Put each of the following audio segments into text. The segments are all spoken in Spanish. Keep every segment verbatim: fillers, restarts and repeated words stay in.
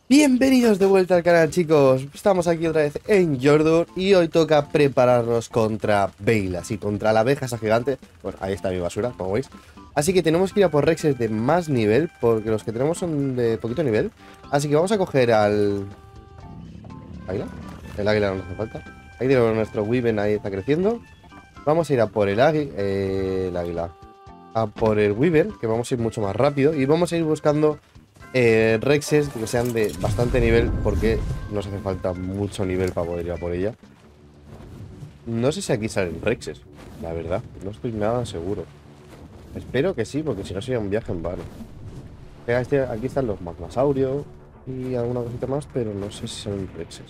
Bienvenidos de vuelta al canal, chicos. Estamos aquí otra vez en Jordur y hoy toca prepararnos contra Bailas y contra la abeja esa gigante. Bueno, ahí está mi basura, como veis. Así que tenemos que ir a por Rexes de más nivel, porque los que tenemos son de poquito nivel. Así que vamos a coger al... ¿Águila? El águila no nos hace falta. Ahí tenemos nuestro Wyvern, ahí está creciendo. Vamos a ir a por el, águi... eh, el águila. A por el Wyvern, que vamos a ir mucho más rápido. Y vamos a ir buscando... Eh, Rexes que sean de bastante nivel, porque nos hace falta mucho nivel para poder ir a por ella. No sé si aquí salen Rexes, la verdad, no estoy nada seguro. Espero que sí, porque si no sería un viaje en vano. Este, aquí están los magmasaurios y alguna cosita más, pero no sé si son Rexes.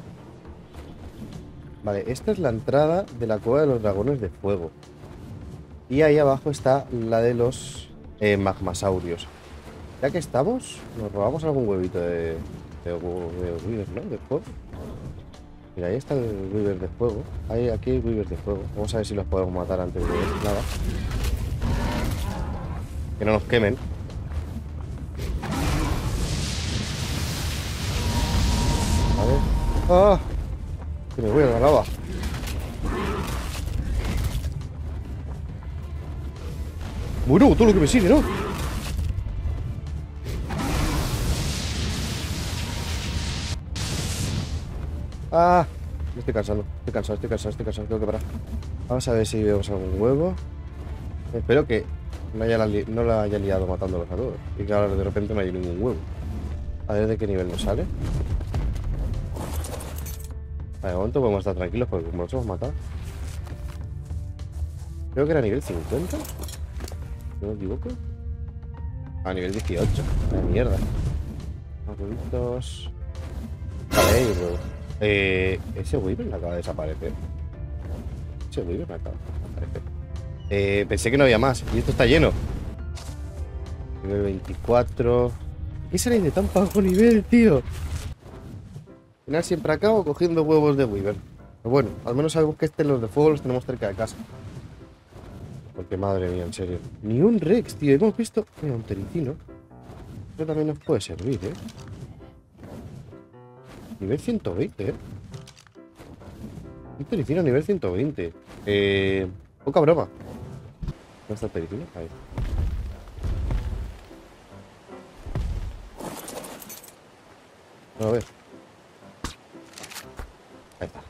Vale, esta es la entrada de la cueva de los dragones de fuego. Y ahí abajo está la de los eh, magmasaurios. Ya que estamos, nos robamos algún huevito de, de, de Wyvern, ¿no? De fuego. Mira, ahí está el Wyvern de fuego. Ahí, aquí hay Wyvern de fuego. Vamos a ver si los podemos matar antes de nada. Que no nos quemen. A ver. ¡Ah! Que me voy a la lava. Bueno, todo lo que me sigue, ¿no? Ah, me estoy cansando, estoy cansado, estoy cansado, estoy cansado, tengo que parar. Vamos a ver si vemos algún huevo. Espero que no, haya la no la haya liado matándolos a todos. Y que ahora de repente no haya ningún huevo. A ver de qué nivel nos sale. Vale, de momento podemos estar tranquilos porque como los hemos matado. Creo que era nivel cincuenta. No me equivoco. A nivel dieciocho. La mierda. Huevitos. Vale, hay huevo. Eh, ese Wyvern acaba de desaparecer. Ese Wyvern acaba de desaparecer. Eh, pensé que no había más. Y esto está lleno. Nivel veinticuatro. ¿Qué salen de tan bajo nivel, tío? Al final siempre acabo cogiendo huevos de Wyvern. Pero bueno, al menos sabemos que este, los de fuego, los tenemos cerca de casa. Porque madre mía, en serio. Ni un Rex, tío. Hemos visto... Mira, un tericino. Esto también nos puede servir, ¿eh? Nivel ciento veinte, ¿eh? Un tericino nivel ciento veinte. Eh... Poca broma. ¿Dónde está el tericino? Ahí. A ver. Ahí está.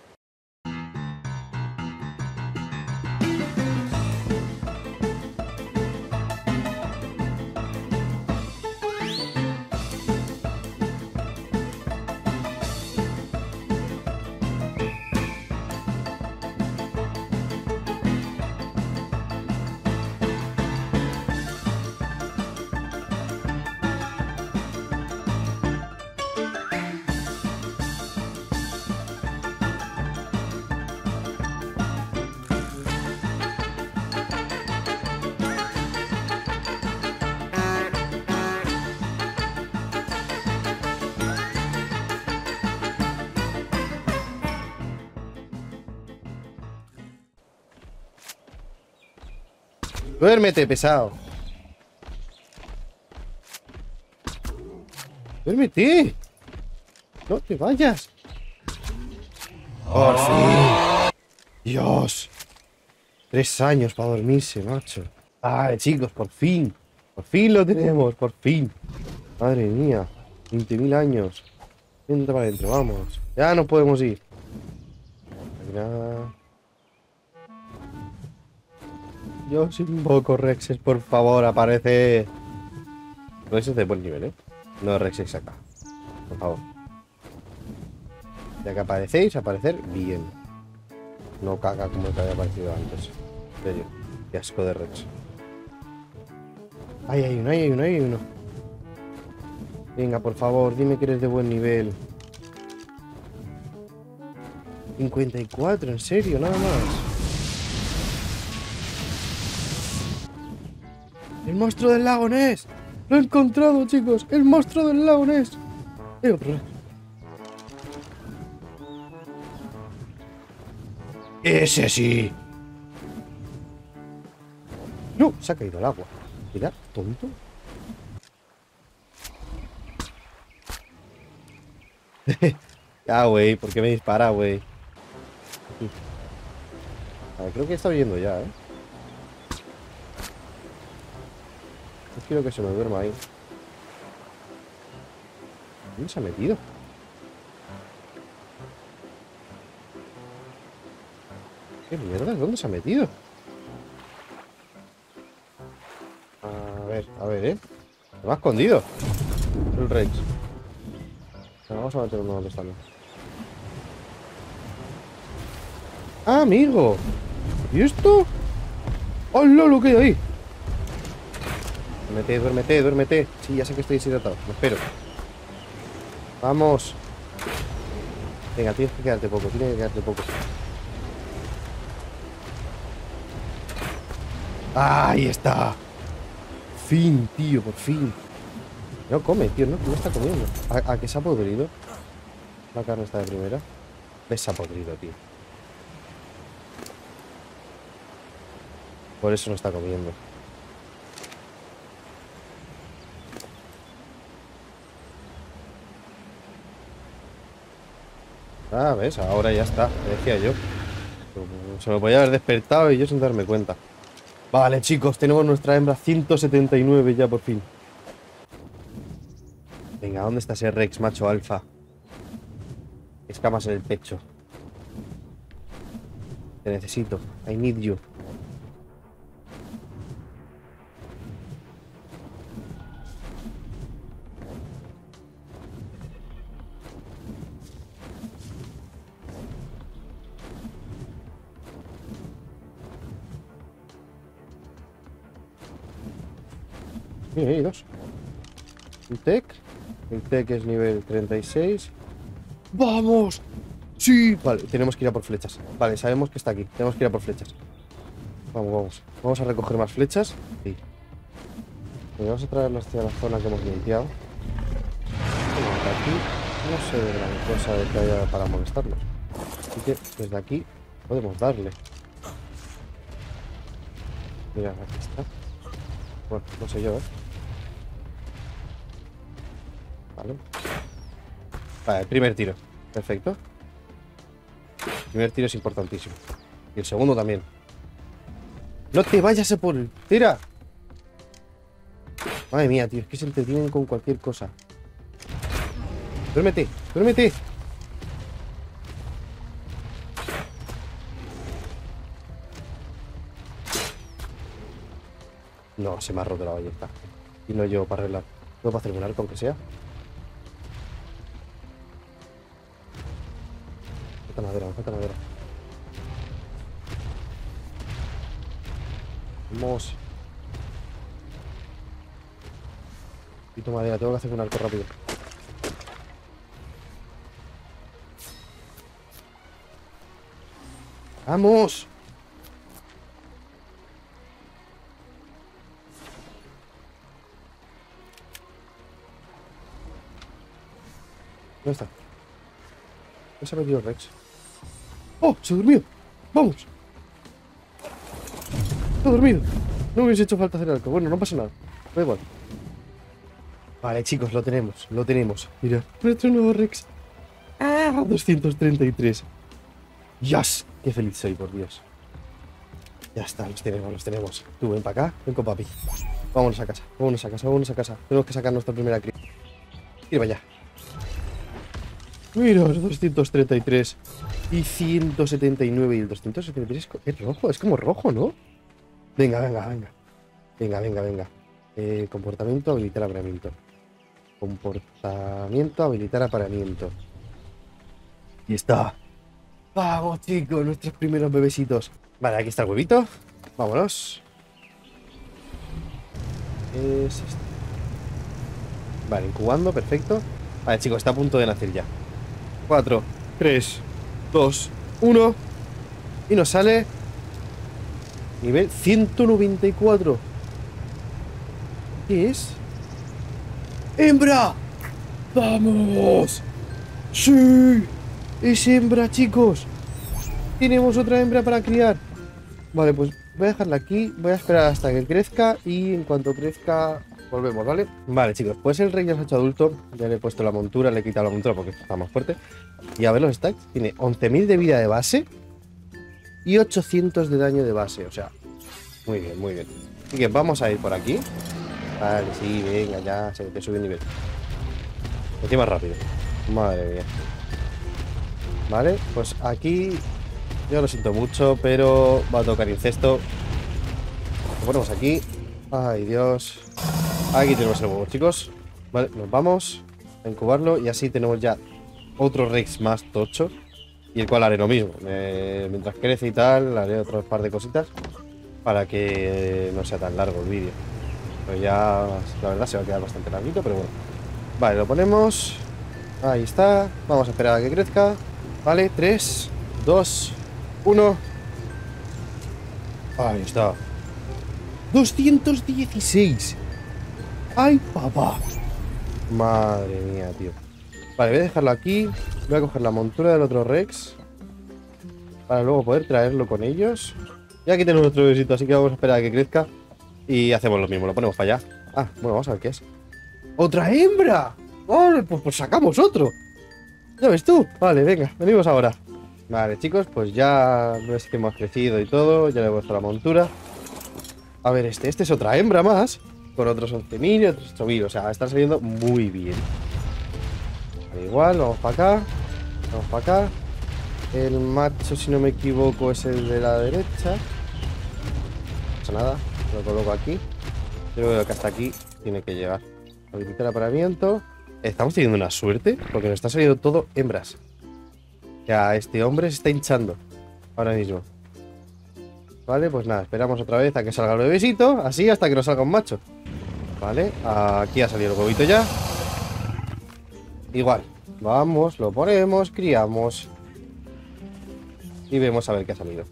Duérmete, pesado. Duérmete. No te vayas. Por fin. Dios. Tres años para dormirse, macho. Ay, chicos, por fin. Por fin lo tenemos, por fin. Madre mía. veinte mil años. Entra para adentro, vamos. Ya no podemos ir. Mira. Yo invoco Rexes, por favor, aparece. Rexes de buen nivel, ¿eh? No Rexes acá. Por favor. Ya que aparecéis, aparecer bien. No caga como el que había aparecido antes. En serio. Qué asco de Rex. Ay, hay uno, hay uno, hay uno. Venga, por favor, dime que eres de buen nivel. cincuenta y cuatro, en serio, nada más. ¡El monstruo del lago Ness! ¡Lo he encontrado, chicos! ¡El monstruo del lago Ness! Hay otro. ¡Ese sí! ¡No! Se ha caído al agua. Mira, tonto. Ah, güey, ¿por qué me dispara, güey? A ver, creo que está oyendo ya, ¿eh? No quiero que se me duerma ahí. ¿Dónde se ha metido? ¿Qué mierda? ¿Dónde se ha metido? A ver, a ver, ¿eh? Se me ha escondido el Rex. Bueno, vamos a meter uno donde está. ¡Ah, amigo! ¿Y esto? ¡Hola, lo que hay ahí! Duérmete, duérmete, duérmete. Sí, ya sé que estoy deshidratado. Me espero. Vamos. Venga, tienes que quedarte poco, tienes que quedarte poco. ¡Ahí está! Fin, tío, por fin. No come, tío, no, no está comiendo. ¿A, a que se ha podrido? La carne está de primera. ¿Ves? Se ha podrido, tío. Por eso no está comiendo. Ah, ¿ves? Ahora ya está, me decía yo. Se me podía haber despertado y yo sin darme cuenta. Vale, chicos, tenemos nuestra hembra ciento setenta y nueve ya por fin. Venga, ¿dónde está ese Rex macho alfa? Escamas en el pecho. Te necesito. I need you. Mira, hay dos. Un tech. El tech es nivel treinta y seis. ¡Vamos! ¡Sí! Vale, tenemos que ir a por flechas. Vale, sabemos que está aquí. Tenemos que ir a por flechas. Vamos, vamos. Vamos a recoger más flechas. Sí. Y vamos a traerlas hacia la zona que hemos limpiado. Aquí no sé de gran cosa de que haya para molestarlos. Así que desde aquí podemos darle. Mira, aquí está. Bueno, no sé yo, ¿eh? Vale. Vale, el primer tiro. Perfecto. El primer tiro es importantísimo. Y el segundo también. ¡No te vayas a por él! ¡Tira! Madre mía, tío. Es que se entretienen con cualquier cosa. ¡Duérmete! ¡Duérmete! No, se me ha roto la ballesta. Y no llevo para arreglar. ¿Puedo para hacer un arco aunque sea? Me falta madera, me falta madera. Vamos. Quito madera, tengo que hacer un arco rápido. ¡Vamos! ¿Dónde está? ¿Dónde se ha metido Rex? ¡Oh! ¡Se durmió! ¡Vamos! ¡Se ha dormido! No me hubiese hecho falta hacer algo. Bueno, no pasa nada. Da igual. Vale, chicos, lo tenemos. Lo tenemos. Mira, nuestro nuevo Rex. ¡Ah! doscientos treinta y tres. ¡Yes! ¡Qué feliz soy, por Dios! Ya está, los tenemos, los tenemos. Tú, ven para acá. Ven con papi. Vámonos a casa. Vámonos a casa, vámonos a casa. Tenemos que sacar nuestra primera cría. Ir para allá. Mira, doscientos treinta y tres y ciento setenta y nueve y el doscientos setenta y tres es rojo, es como rojo, ¿no? Venga, venga, venga. Venga, venga, venga. Eh, comportamiento, habilitar apareamiento. Comportamiento, habilitar apareamiento. Y está. Vamos, chicos, nuestros primeros bebecitos. Vale, aquí está el huevito. Vámonos. Es este. Vale, incubando, perfecto. Vale, chicos, está a punto de nacer ya. cuatro, tres, dos, uno. Y nos sale nivel ciento noventa y cuatro. ¿Qué es? ¡Hembra! ¡Vamos! ¡Sí! ¡Es hembra, chicos! Tenemos otra hembra para criar. Vale, pues voy a dejarla aquí. Voy a esperar hasta que crezca. Y en cuanto crezca, volvemos, ¿vale? Vale, chicos, pues el rey ya se ha hecho adulto. Ya le he puesto la montura, le he quitado la montura porque está más fuerte. Y a ver los stacks. Tiene once mil de vida de base y ochocientos de daño de base. O sea, muy bien, muy bien. Así que vamos a ir por aquí. Vale, sí, venga, ya se te sube el nivel. Encima rápido. Madre mía. Vale, pues aquí yo lo siento mucho, pero va a tocar incesto. Lo ponemos aquí. Ay, Dios. Aquí tenemos el huevo, chicos. Vale, nos vamos a incubarlo y así tenemos ya otro Rex más tocho. Y el cual haré lo mismo. Eh, mientras crece y tal, haré otro par de cositas para que no sea tan largo el vídeo. Pero ya, la verdad, se va a quedar bastante larguito, pero bueno. Vale, lo ponemos. Ahí está. Vamos a esperar a que crezca. Vale, tres, dos, uno. Ahí está. doscientos dieciséis. ¡Ay, papá! Madre mía, tío. Vale, voy a dejarlo aquí. Voy a coger la montura del otro Rex para luego poder traerlo con ellos. Y aquí tenemos otro besito, así que vamos a esperar a que crezca y hacemos lo mismo, lo ponemos para allá. Ah, bueno, vamos a ver qué es. ¡Otra hembra! ¡Oh, pues, pues sacamos otro! ¿Ya ves tú? Vale, venga, venimos ahora. Vale, chicos, pues ya no es que hemos crecido y todo. Ya le he puesto la montura. A ver, este, este es otra hembra más. Con otros once mil y otros ocho mil. O sea, está saliendo muy bien. Vale, igual, vamos para acá. Vamos para acá. El macho, si no me equivoco, es el de la derecha. No pasa nada. Lo coloco aquí. Yo creo que hasta aquí tiene que llegar. Habilitar el apareamiento. Estamos teniendo una suerte porque nos está saliendo todo hembras. Ya, este hombre se está hinchando ahora mismo. Vale, pues nada, esperamos otra vez a que salga el bebesito. Así hasta que nos salga un macho. Vale, aquí ha salido el huevito ya. Igual, vamos, lo ponemos, criamos y vemos a ver qué ha salido.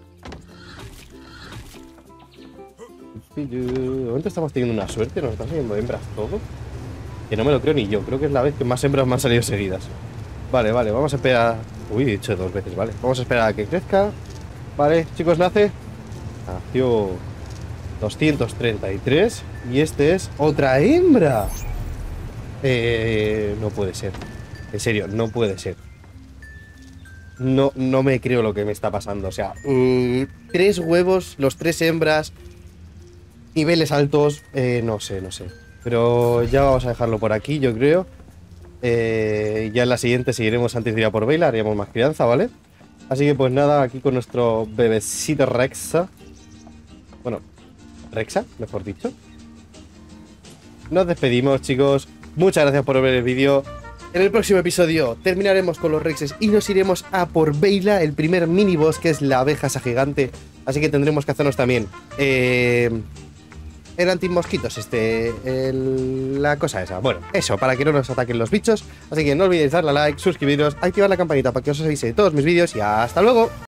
De momento estamos teniendo una suerte. Nos están saliendo hembras todo, que no me lo creo ni yo. Creo que es la vez que más hembras me han salido seguidas. Vale, vale, vamos a esperar. Uy, he dicho dos veces, vale. Vamos a esperar a que crezca. Vale, chicos, nace. Nació doscientos treinta y tres. Y este es otra hembra. Eh, no puede ser. En serio, no puede ser. No, no me creo lo que me está pasando. O sea, mmm, tres huevos, los tres hembras, niveles altos. Eh, no sé, no sé. Pero ya vamos a dejarlo por aquí, yo creo. Eh, ya en la siguiente seguiremos antes de ir a por Vela. Haríamos más crianza, ¿vale? Así que pues nada, aquí con nuestro bebecito Rexa. Bueno, Rexa, mejor dicho. Nos despedimos, chicos. Muchas gracias por ver el vídeo. En el próximo episodio terminaremos con los Rexes y nos iremos a por Vela, el primer mini boss, que es la abeja esa gigante. Así que tendremos que hacernos también eh, el antimosquitos, este, el, la cosa esa. Bueno, eso, para que no nos ataquen los bichos. Así que no olvidéis darle a like, suscribiros, activar la campanita para que os avise de todos mis vídeos y hasta luego.